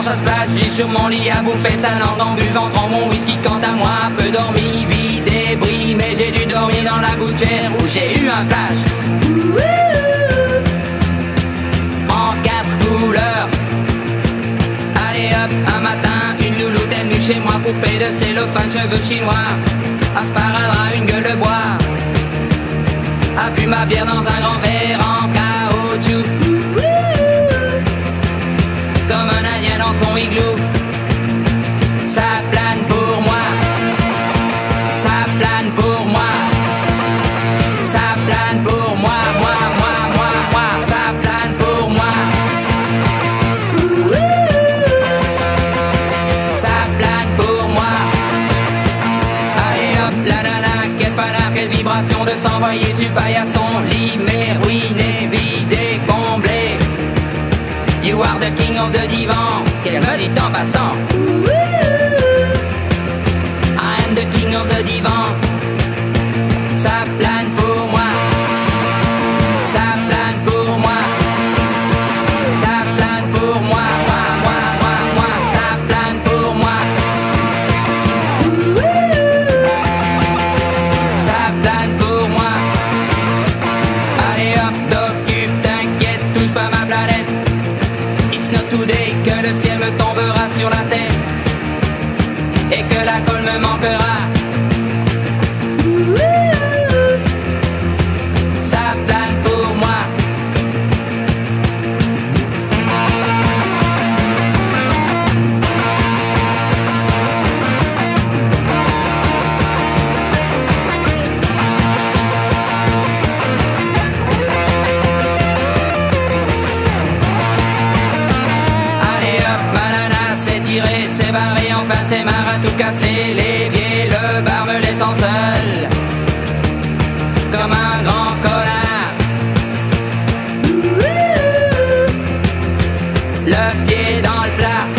ça se passe, j'ai sur mon lit à bouffer sa langue en buvant dans mon whisky. Quant à moi, peu dormi, vie débris, mais j'ai dû dormir dans la gouttière où j'ai eu un flash. En 4 couleurs. Allez hop, un matin, une louloute est venue chez moi, poupée de cellophane, cheveux chinois, un sparadrap, une gueule de bois, a bu ma bière dans un grand verre en caoutchouc, comme un indien dans son igloo. Ça plane pour moi, ça plane pour moi, ça plane pour moi, moi, ça plane pour moi. Ça plane pour moi. Allez hop, la nana, quel panard, quelle vibration de s'envoyer sur paillasson. Lit, mais ruiné, vidé, comblé. You are the king of the divan, qu'elle me dit en passant. I am the king of the divan. Ça plane pour moi, ça plane pour moi, ça plane pour moi, moi, ça plane pour moi. Ça plane pour moi. Allez hop, t'occupe, t'inquiète, touche pas ma planète. It's not today que le ciel me tombera sur la tête et que la colle me manquera. Ça plane pour moi. Allez hop, banana, c'est tiré, c'est barré, enfin c'est marre à tout casser. L'évier, le bar me laissant seul, comme un grand connard. Le pied dans le plat,